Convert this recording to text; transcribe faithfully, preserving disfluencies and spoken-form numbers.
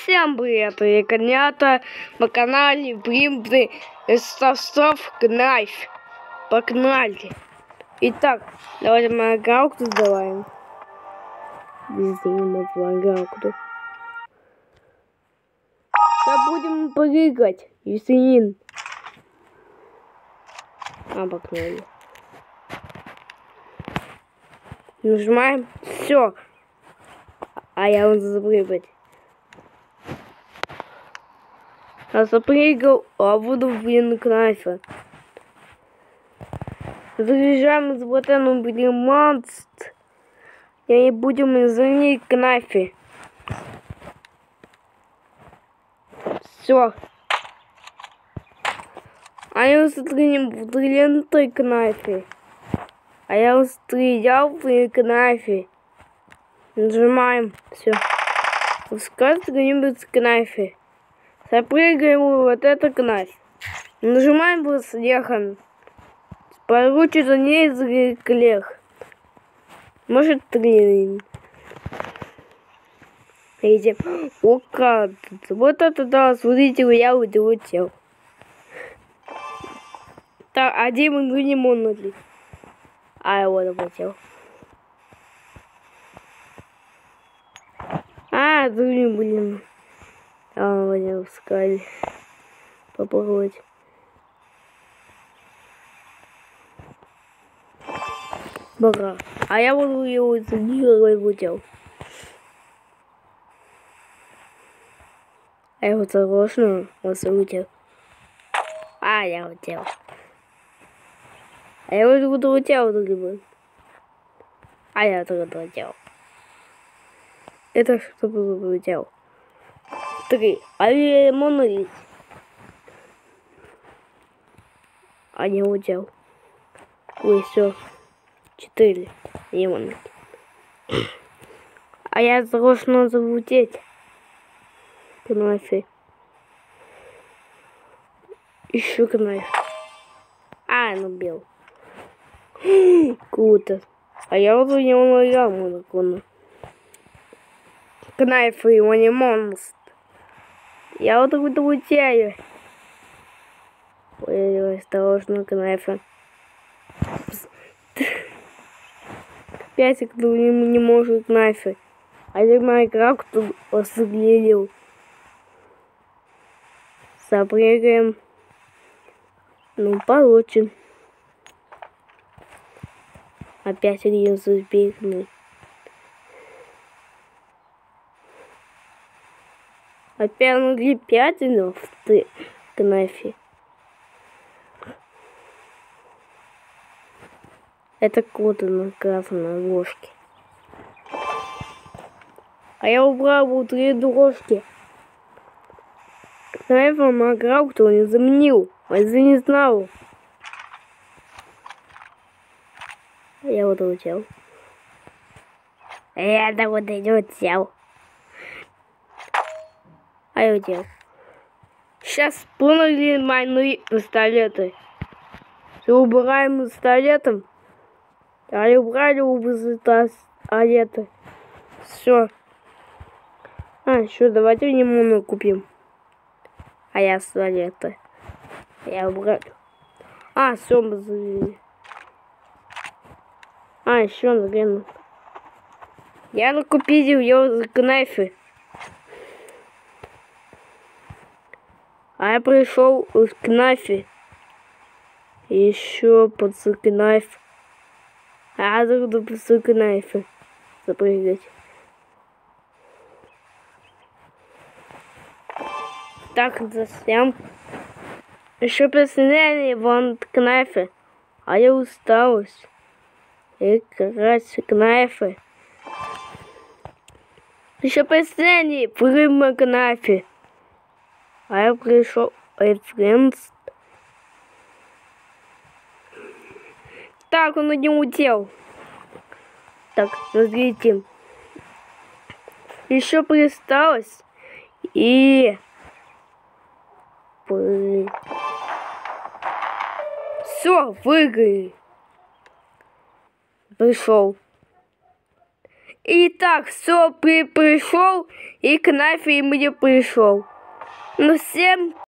Всем привет, я Конята на канале Блимбы Став Кнайф. Погнали. Итак, давайте Майнкрафт сдаваем. Везде Майнкрафт. Сейчас будем прыгать, Юсинин. А, погнали. Нажимаем. Все. А я вот запрыгать. Я запрыгал, а буду в Майнкрафте. Заряжаем из ботану монстр. Я не будем из-за кнафи. Все. А я стрелял в той кнафи. А я стрелял в кнафи. Нажимаем. Все. Пускай что-нибудь с кнафи. Запрыгаем вот это кнафь. Нажимаем вот слеха. Получится не из клех. Может три. Видите? О, как. Вот это да, смотрите, я улетел. Так, один мы не можем. А я вот улетел. А, блин, блин. А, вот искали. Попробовать. Бага. А я буду его задерживать будел. А я вот заложную, вот улетел. А, я улетел. А я вот буду улетел, либо. А я тоже улетел. Это что было улетел? Три. А я монолит. А не улетел. Ой, все. Четыре. Не монолит. А я должен залететь. Кнафи. Еще кнафи. А, ну бил. Круто. А я вот у него наиграл монокона. Кнафи его не монстр. Я вот буду улетаю. Ой, осторожно, кнафи. Пятик не может кнафи. А я Майнкрафт тут осуглил. Запрыгаем. Ну, получим. Опять один забегный. Опять могли пять, но в ты кнафи. Это код на красной ложке. А я убрал вот три дорожки. Кнафи награл, кто не заменил. А я не знал. Я вот улетел. Я да вот не улетел. А я улетел. Сейчас полные мои пистолеты. Все убираем пистолетом. А я убрали у пистолеты. Все. А, еще давайте лимоны купим. А я пистолеты. Я убрал. А, все, мы завели. А, еще, наверное. Я накупил ее за кнафи. А я пришел в кнафи. Еще под кнафи. А я буду под кнафи запрыгать. Так, засям. Еще посмотрели вон кнафи. А я усталась. И как раз кнафи. Еще последний прыгай кнафи. А я пришел Френдс. Так, он не улетел. Так, смотрите. Еще присталось. И... Все, выиграли. Пришел. И так, все, при пришел, и к нафиг мне пришел. Ну, всем